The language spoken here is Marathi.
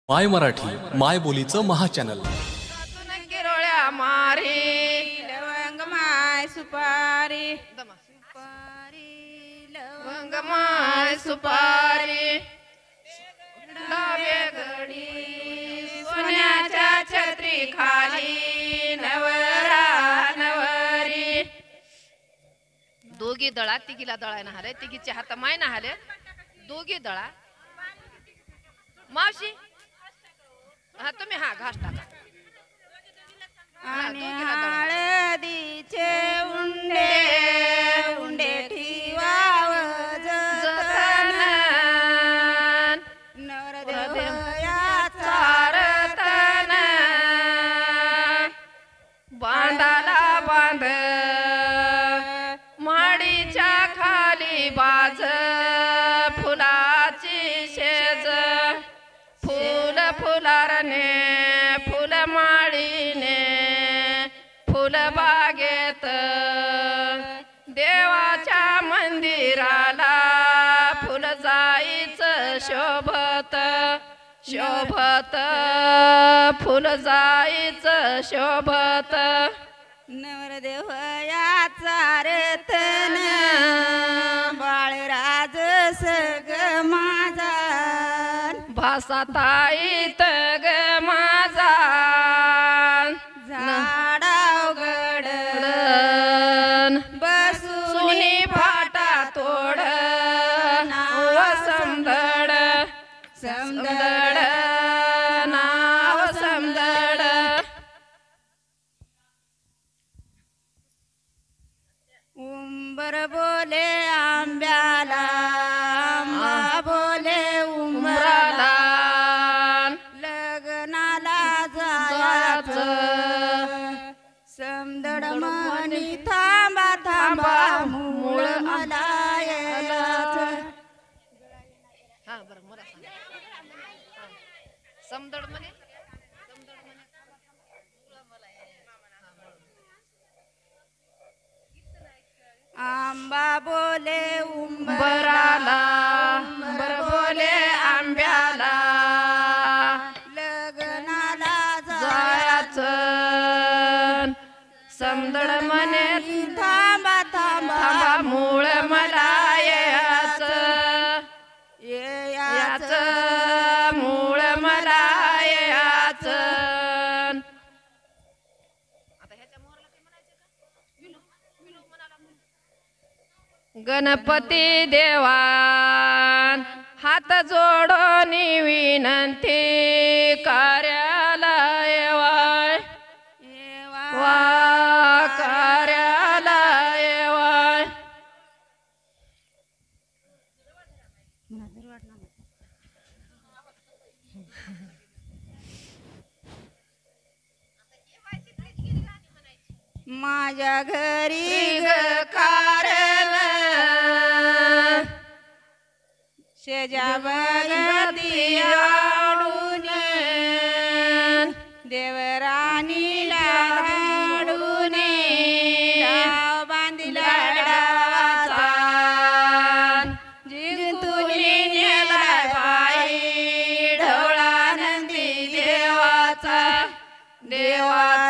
माय मराठी माय बोलीचं महाचॅनल. किरोळ्या मारी लवंग माय सुपारी सुपारी लवंग माय सुपारी घडी सोन्याच्या छत्री खाली नवरा नवरी दोघी दळा तिघीला दळाय ना हाले तिघीचे हात माय ना हाले दोघी दळा मावशी हा तुम्ही हा घास टाका आणि हळदीचे उंडे उंडे ठिवाव जतन नवरदेवाचा रतन बांधाला बांध माडीच्या खाली बाज फुलाची शेज फुल फुलारने फुल माळीने फुल बागेत देवाच्या मंदिराला फुल जाईचं शोभत शोभत फुल जाईचं शोभत नवरदेवयाचा रतन बाळराज सग माझा भासाताईत ग माझा झाडाव गड बसूनी फाटा तोड नाव समदड समदड नाव समदड उंबर बोले आंब्याला आंबा बोले उंबराला लग्नाला जायचं समदड म्हणी थांबा थांबा मूळ मला यायचं. हा बरं मला सांग समदड म्हणे आंबा बोले उंबराला उंबर बोले आंब्याला लग्नाला जायचं समदड म्हणे थांबा थांबा थांबा मूळ मला याचं याचं मूळ मला याचं गणपती देवान हात जोडून विनंती कार्याला येवाय वा कार्याला येवाय माझ्या घरी ग कारण शेजा बगती आडून देवराणीला धाडून डाव बांधिला डावाचा जिंतुनी नेलाय बाई ढवळा नंदी देवाचा देवा